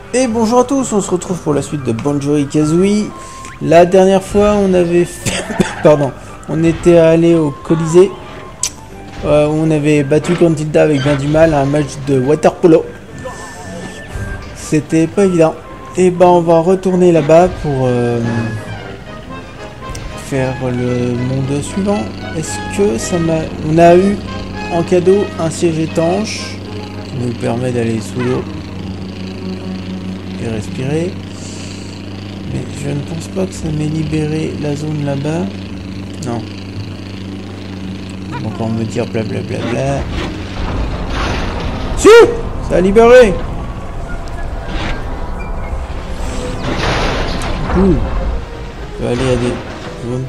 Et bonjour à tous, on se retrouve pour la suite de Banjo-Kazooie. La dernière fois, on avait fait... Pardon, on était allé au Colisée. Où on avait battu Gruntilda avec bien du mal à un match de water polo. C'était pas évident. Et ben, on va retourner là-bas pour faire le monde suivant. Est-ce que ça m'a... On a eu en cadeau un siège étanche qui nous permet d'aller sous l'eau et respirer. Mais je ne pense pas que ça m'ait libéré la zone là-bas. Non. Ils vont encore me dire blablabla. Si! Ça a libéré! Cool. On peut aller à des zones.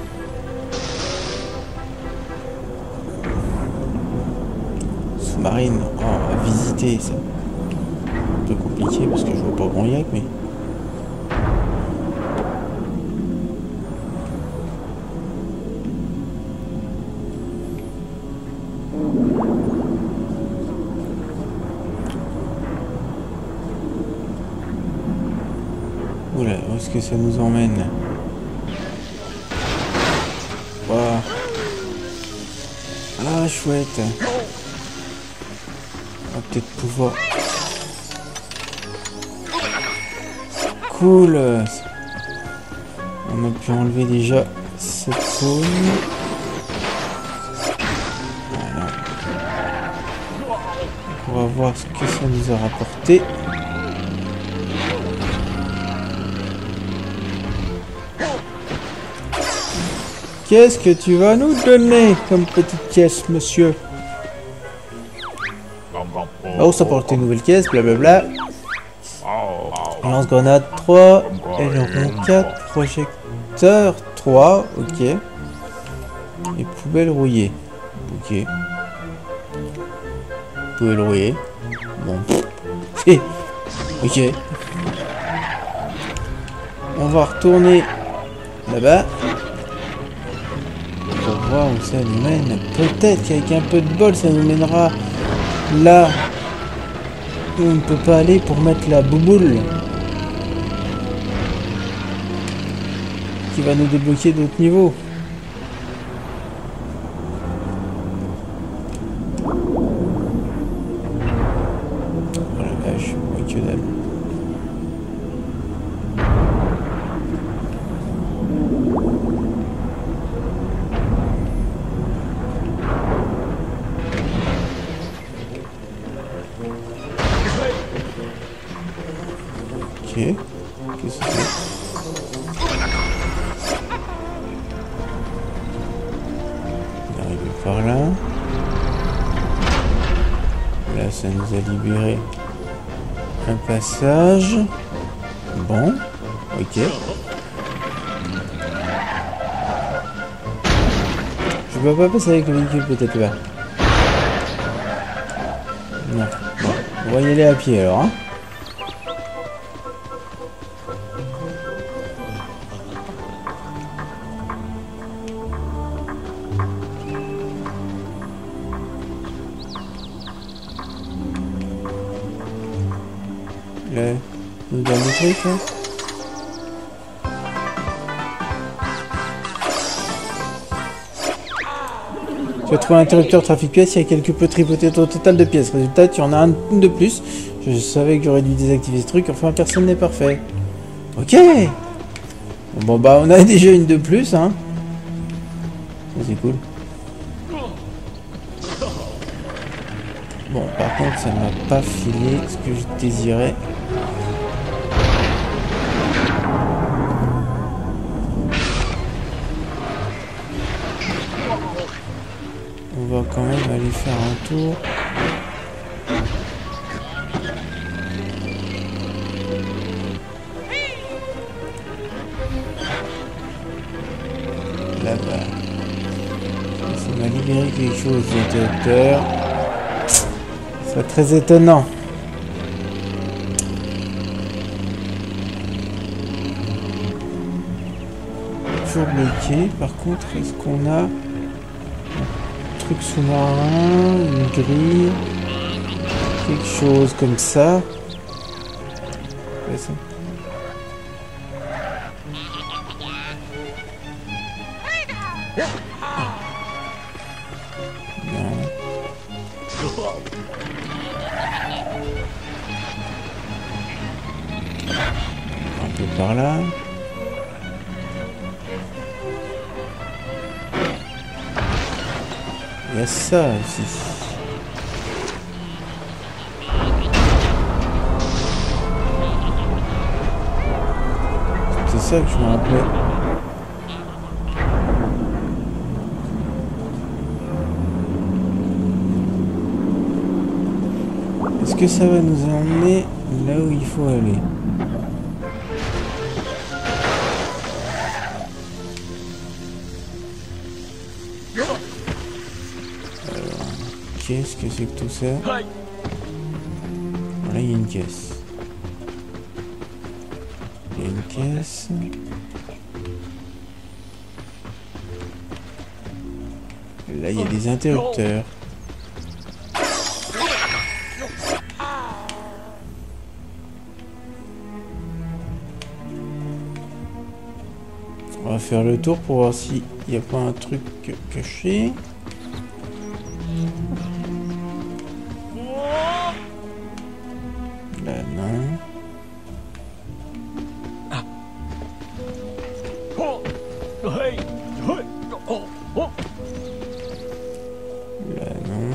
Sous-marine. Oh, à visiter, ça. Un peu compliqué parce que je vois pas grand yak, mais... Oula, où est-ce que ça nous emmène? Wow. Ah, chouette. On va peut-être pouvoir... Cool. On a pu enlever déjà cette zone. Voilà. On va voir ce que ça nous a rapporté. Qu'est-ce que tu vas nous donner comme petite caisse, monsieur? Oh, ça porte une nouvelle caisse, blablabla. Lance-grenade 3, aileron 4, projecteur 3, ok. Et poubelle rouillée, ok. Poubelle rouillée, bon. Ok. On va retourner là-bas. Pour voir où ça nous mène. Peut-être qu'avec un peu de bol, ça nous mènera là où on ne peut pas aller pour mettre la bouboule. Qui va nous débloquer d'autres niveaux. Oh la vache, oui, que dalle. Ok, qu'est-ce que c'est? On arrive par là. Là, ça nous a libéré un passage. Bon, ok. Je peux pas passer avec le véhicule peut-être là. Non. Bon, on va y aller à pied alors, hein. Le dernier truc là. Tu as trouvé un interrupteur trafic pièces, il y a quelque peu tripoté ton total de pièces. Résultat, tu en as un de plus. Je savais que j'aurais dû désactiver ce truc, enfin personne n'est parfait. Ok. Bon bah on a déjà une de plus, hein. C'est cool. Bon, par contre, ça m'a pas filé ce que je désirais. On va quand même aller faire un tour. Là-bas. Ça m'a libéré quelque chose de hauteur. C'est très étonnant. Toujours bloqué. Par contre, est-ce qu'on a un truc sous-marin, une grille, quelque chose comme ça? passer. Non. Un peu par là. Il y a ça aussi. C'est ça que je me rappelais. Est-ce que ça va nous emmener là où il faut aller? Qu'est-ce que c'est que tout ça? Là, il y a une caisse. Il y a une caisse. Là, il y a des interrupteurs. On va faire le tour pour voir s'il n'y a pas un truc caché. Là, non. Là, non.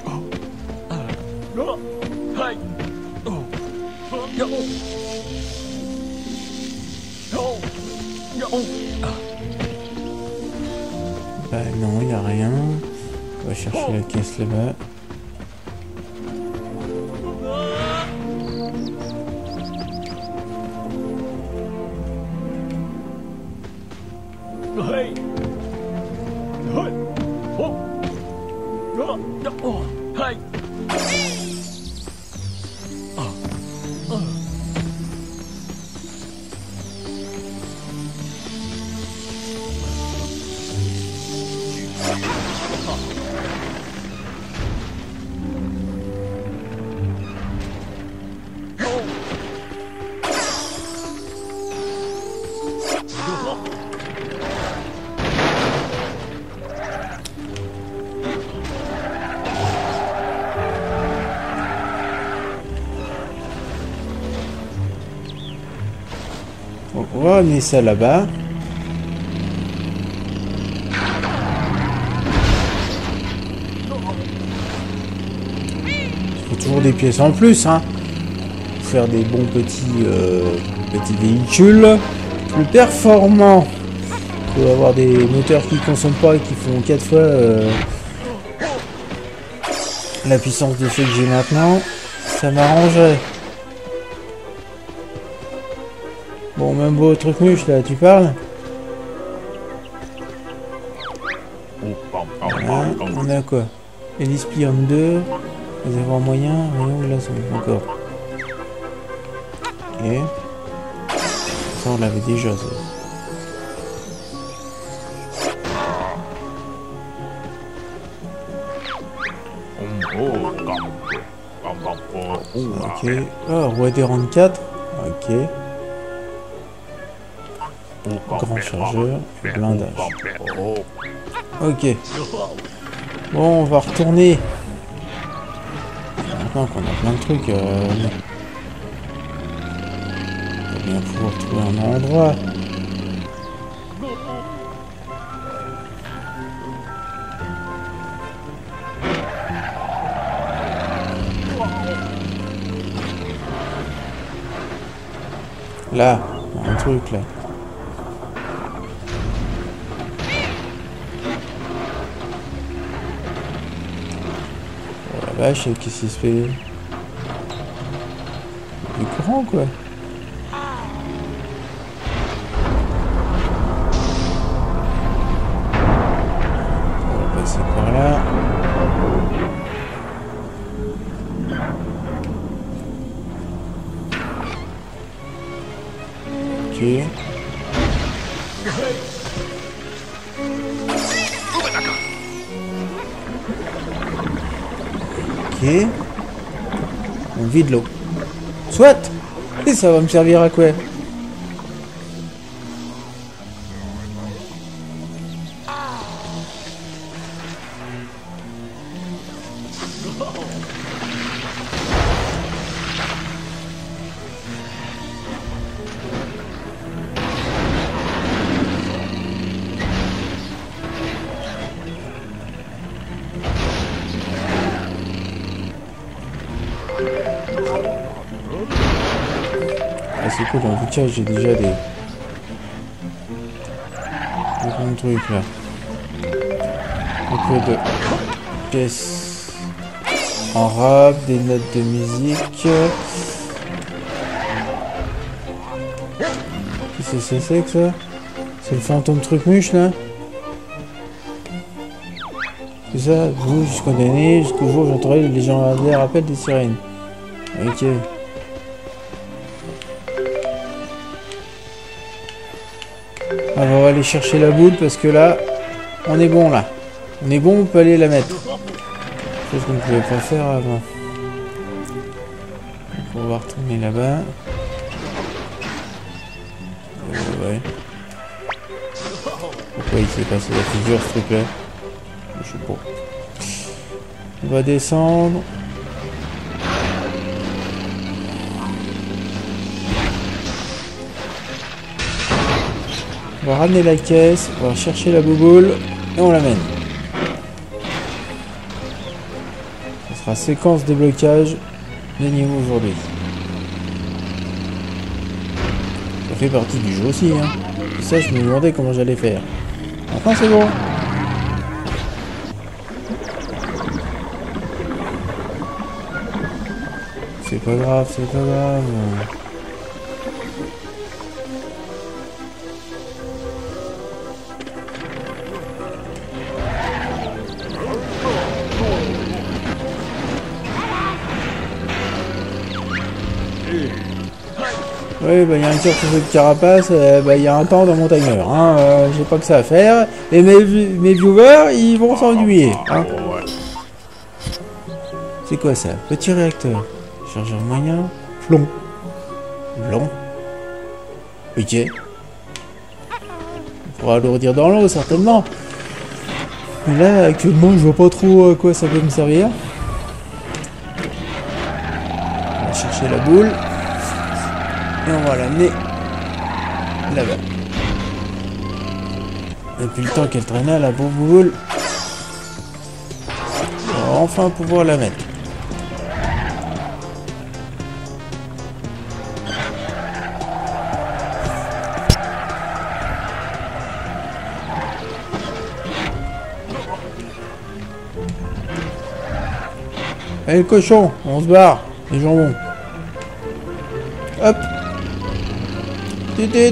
Bah non, il n'y a rien. On va chercher la caisse là-bas. On va amener ça là-bas. Il faut toujours des pièces en plus, hein. Pour faire des bons petits véhicules plus performants. Il faut avoir des moteurs qui ne consomment pas et qui font 4 fois la puissance de ceux que j'ai maintenant. Ça m'arrangerait. Bon, même beau truc mouche là, tu parles? Voilà, on a quoi? Hélispion 2, réservoir moyen, rayon glaçon, encore. Ok. Ça, on l'avait déjà, ça. Ok. Oh, roi des rangs 4. Ok. Grand chargeur, blindage. Ok. Bon, on va retourner. Maintenant qu'on a plein de trucs, on va bien pouvoir trouver un endroit. Là, il y a un truc là. Vache, qu'est-ce qui se fait? Du courant, quoi. On va passer par là. Ok. Ok. On vide l'eau. Soit. Ça va me servir à quoi? Ah, c'est cool, en tout cas j'ai déjà des bons trucs là. Un peu de pièces en rap, des notes de musique. Qu'est-ce que c'est que ça? C'est le fantôme truc muche là? C'est ça, vous jusqu'au dernier, jusqu'au jour où j'entendrai les légendaires appels des sirènes. Ok. On va aller chercher la boule parce que là, on est bon là. On est bon, on peut aller la mettre. Chose qu'on ne pouvait pas faire avant. Donc on va retourner là-bas. Ouais. Pourquoi il s'est passé la figure ce truc là? Je sais pas. On va descendre. On va ramener la caisse, on va chercher la bouboule et on l'amène. Ça sera séquence déblocage des niveaux aujourd'hui. Ça fait partie du jeu aussi, hein. Et ça, je me demandais comment j'allais faire. Enfin, c'est bon. C'est pas grave, c'est pas grave. Oui, bah il y a un tir sur cette carapace, bah il y a un temps dans mon timer, hein, j'ai pas que ça à faire, et mes viewers, ils vont s'ennuyer, hein. C'est quoi ça? Petit réacteur, chargeur moyen, plomb, blanc, ok. On pourra le redire dans l'eau, certainement. Mais là, actuellement, je vois pas trop à quoi ça peut me servir. On va chercher la boule. Et on va l'amener là-bas. Depuis le temps qu'elle traînait, la boule, on va enfin pouvoir la mettre. Allez le cochon, on se barre, les jambons. Hop. Tut.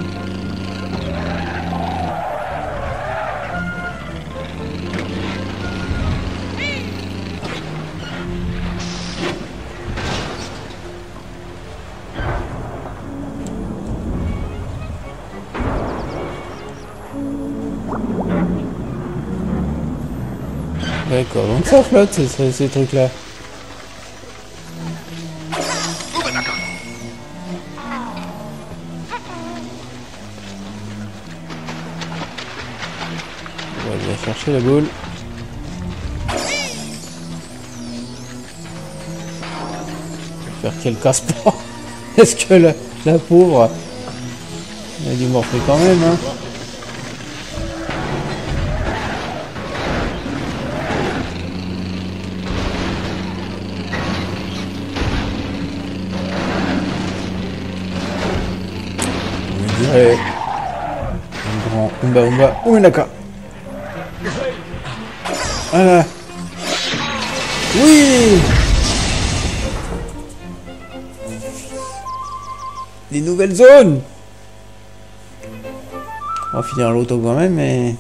D'accord, donc ça flotte ces trucs-là. On va aller chercher la boule. Faire qu'elle casse pas. Est-ce que la pauvre, elle a dû morfler quand même, hein. On dirait un grand Umba Umenaka. Voilà. Oui. Des nouvelles zones. On va finir l'auto quand même, mais...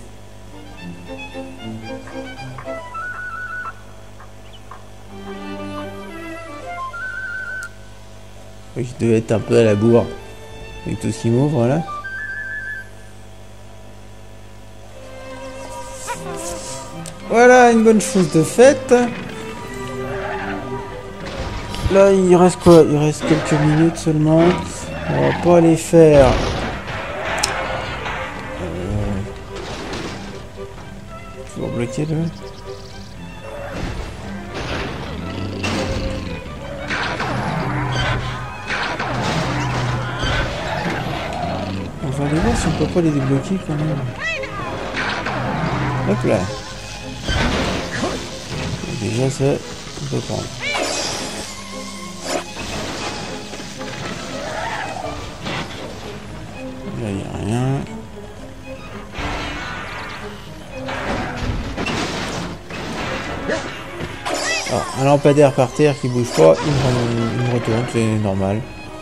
Oui, je devais être un peu à la bourre. Avec tout ce qui m'ouvre, là. Voilà, une bonne chose de faite. Là, il reste quoi? Il reste quelques minutes seulement. On va pas les faire. Toujours bloqué le. On va aller voir si on peut pas les débloquer quand même. Hop là. Déjà ça, on peut prendre. Là il n'y a rien. Ah, un lampadaire par terre qui bouge pas, il me retourne, c'est normal.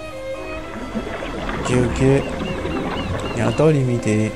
Ok, ok. Il y a un temps limité.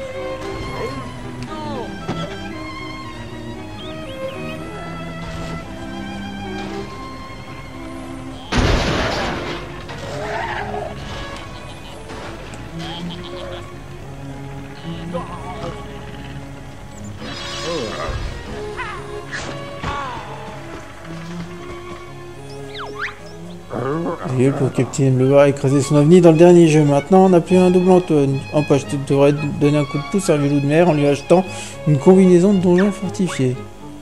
Pour Captain Bleu a écrasé son ovni dans le dernier jeu. Maintenant, on n'a plus un double en poche. Tu devrais donner un coup de pouce à Vélo de mer en lui achetant une combinaison de donjons fortifiés.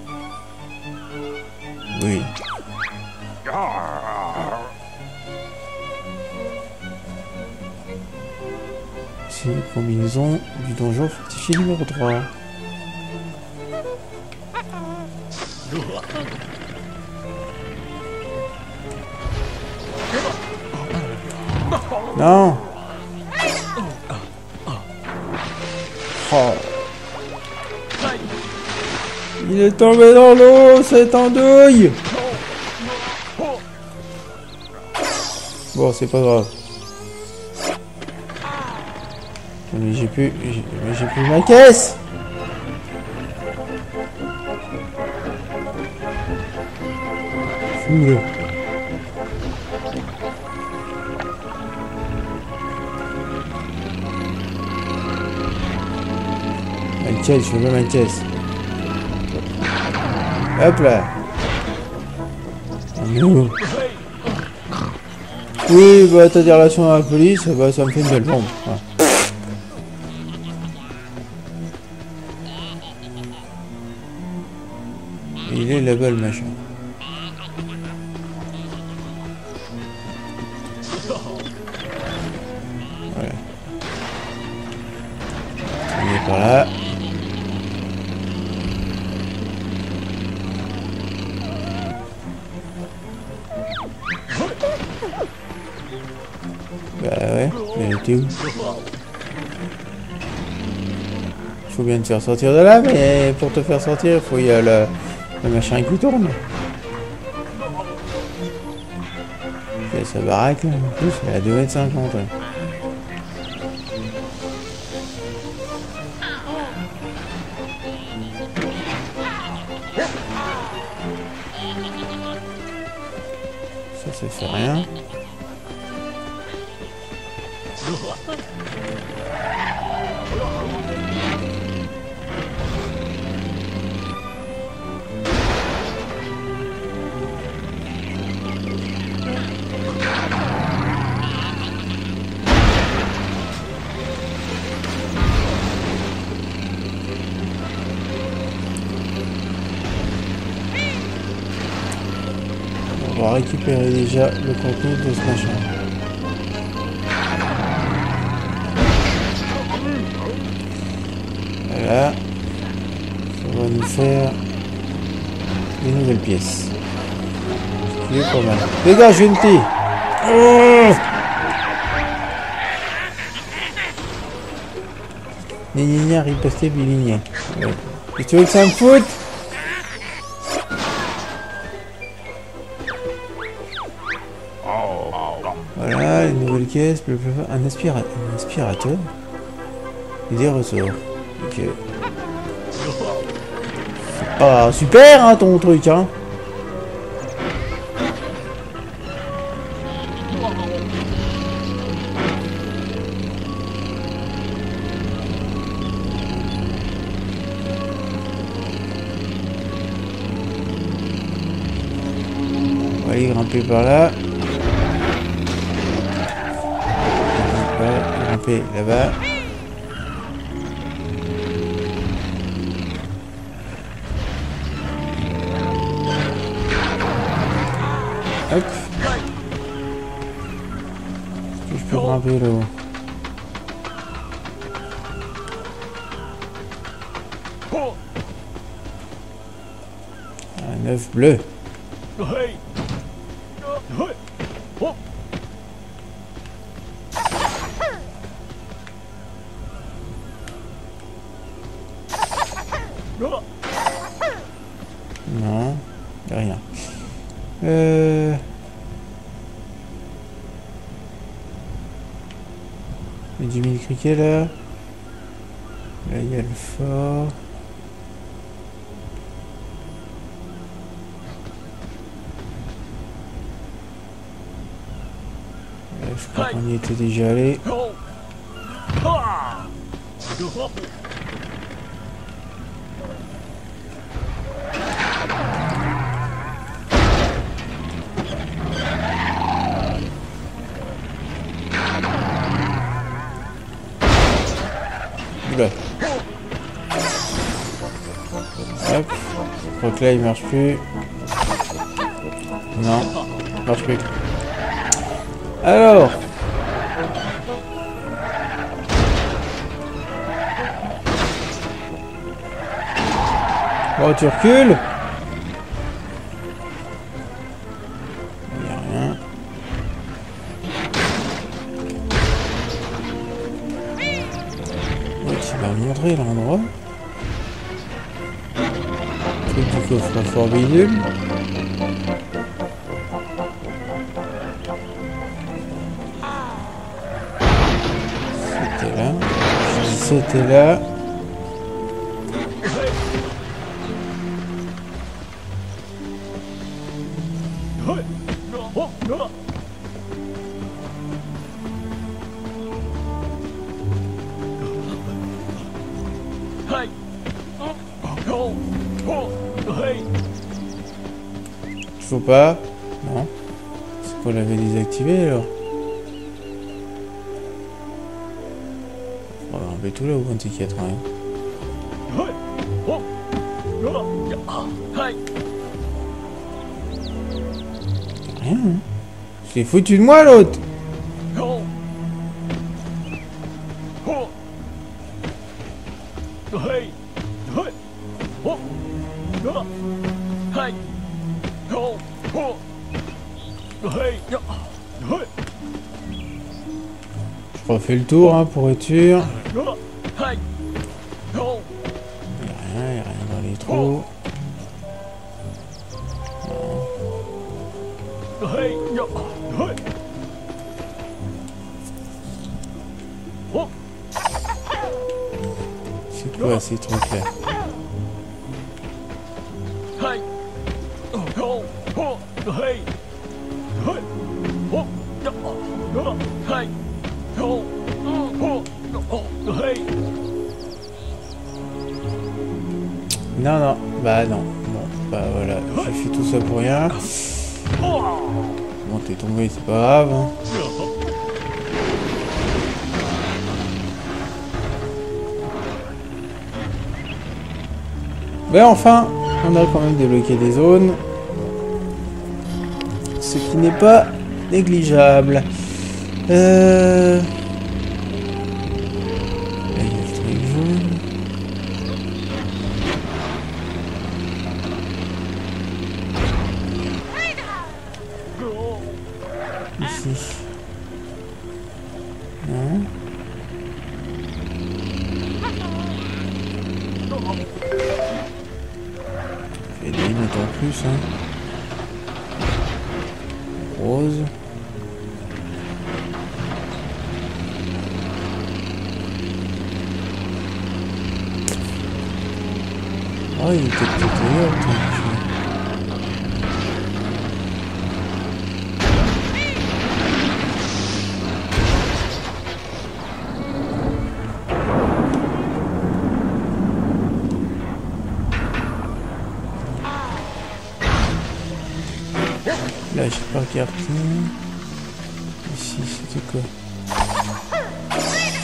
Oui. C'est une combinaison du donjon fortifié numéro 3. Non. Oh. Il est tombé dans l'eau, cette andouille. Bon, c'est pas grave. Mais j'ai plus ma caisse. Fume-le. Je fais même une caisse. Hop là. Oh. Oui, bah t'as des relations à la police, bah ça me fait une belle bombe. Ah. Il est là-bas le machin. Voilà. Il est par là. Bah ouais, mais elle était où? Il faut bien te faire sortir de là, mais pour te faire sortir, il faut y a le machin qui tourne. Et sa baraque là, en plus, elle est à 2,50 m. Ouais. Ça fait rien. On va récupérer déjà le contenu de ce machin. Voilà. Ça va nous faire des nouvelles pièces. Ce qui est pas mal. Dégage, Unity! Oh, Nénia, riposté, biligné. Qu'est-ce que tu veux que ça me foute? Voilà, une nouvelle caisse, un aspirateur et des ressorts. Ok. C'est pas super, hein, ton truc, hein. On va aller grimper par là. grimper là-bas. Hop. Est-ce que je peux grimper là-haut? Un œuf bleu. Non, y a rien. Il y a du mille criquets là. Là il y a le fort. Là, je crois qu'on y était déjà allé. Oula. Hop. Je crois que là il marche plus. Non, il marche plus. Alors. Bon, tu recules. Il n'y a rien. Ouais, tu m'as montré l'endroit. Truc du coffre fort bidule. C'était là. C'était là. Faut pas. Non. C'est qu'on l'avait désactivé alors. On va enlever tout là où on était 80. Rien. Hein. Je l'ai foutu de moi l'autre. Je refais le tour hein, pour être sûr. Il n'y a rien dans les trous. Non. C'est quoi ces trucs là? Non, non, bah non. Bon, bah voilà, j'ai fait tout ça pour rien. Bon, t'es tombé, c'est pas grave. Hein. Mais enfin, on a quand même débloqué des zones. Ce qui n'est pas négligeable. Là, il y a le truc jaune. Ici. Non. Fait des minutes en plus, hein. Rose. Oh, il était peut-être ailleurs, là, j'ai pas regardé. Ici, c'était quoi?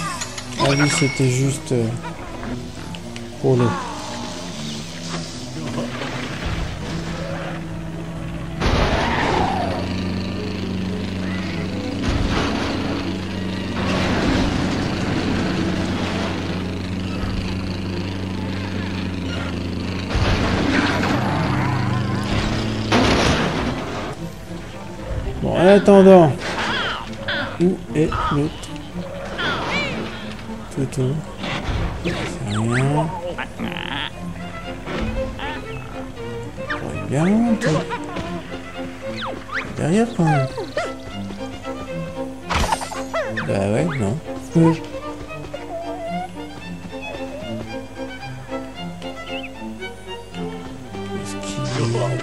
La vie, c'était juste pour l'eau. Bon, en attendant, où est l'autre toutou? C'est rien. Regarde. Derrière quand même. Bah ouais, non. Est-ce qu'il est...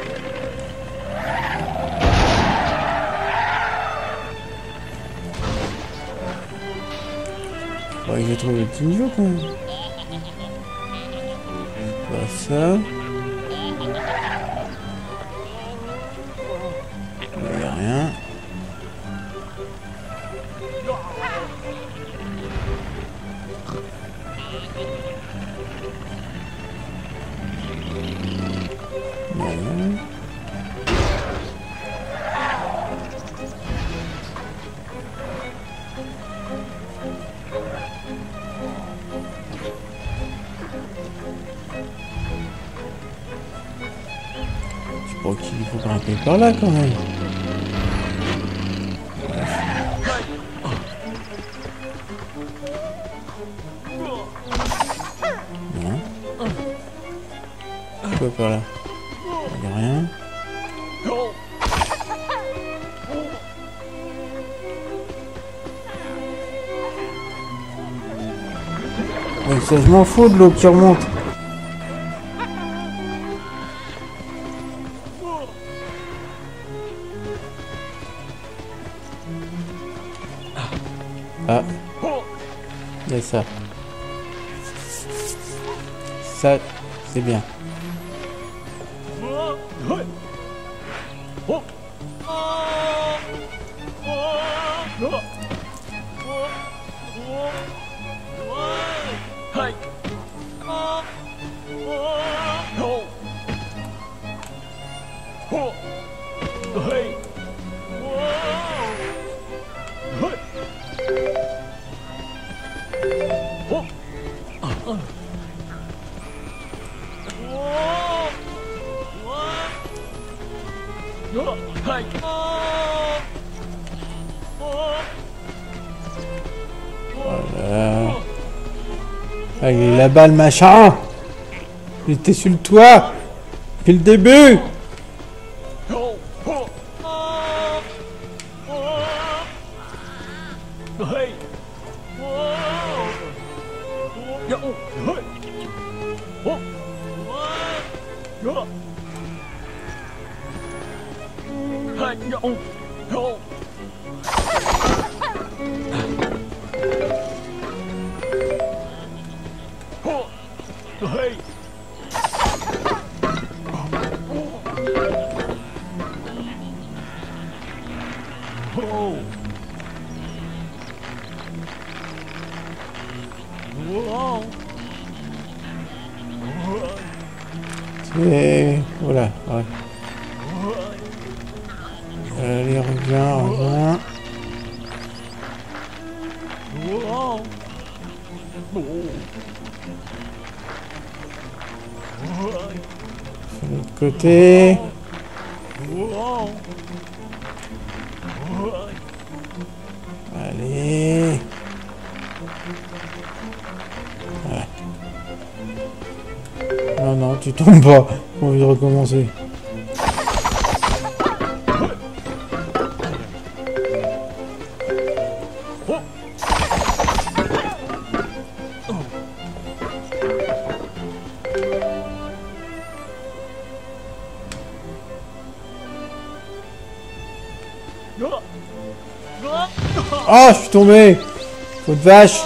Ouais, j'ai trouvé le petit niveau quand même. Pas ça. Il n'y a rien. Non. Je crois qu'il faut grimper par là quand même. Non. Pourquoi par là? Il n'y a rien. Ouais, ça, je m'en fous de l'eau qui remonte. Ah, il y a ça. Ça, c'est bien. Voilà. Ah, il est là-bas le machin. Il était sur le toit. Depuis le début. Et voilà, ouais. Allez, reviens. De l'autre côté. Allez. Voilà. Non, non, tu tombes pas. J'ai envie de recommencer. Oh, je suis tombé. Faut de vache.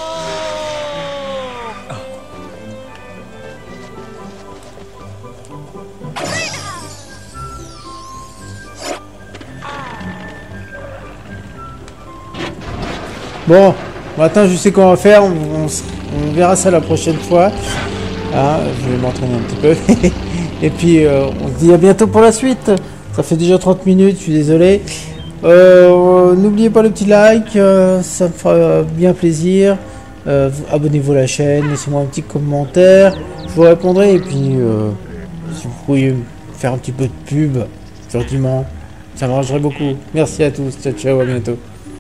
Bon, Maintenant, je sais qu'on va faire. On verra ça la prochaine fois. Ah, je vais m'entraîner un petit peu. Et puis, on se dit à bientôt pour la suite. Ça fait déjà 30 minutes, je suis désolé. N'oubliez pas le petit like, ça me fera bien plaisir. Abonnez-vous à la chaîne, laissez-moi un petit commentaire. Je vous répondrai. Et puis, si vous pourriez faire un petit peu de pub, gentiment, ça m'arrangerait beaucoup. Merci à tous. Ciao, ciao, à bientôt.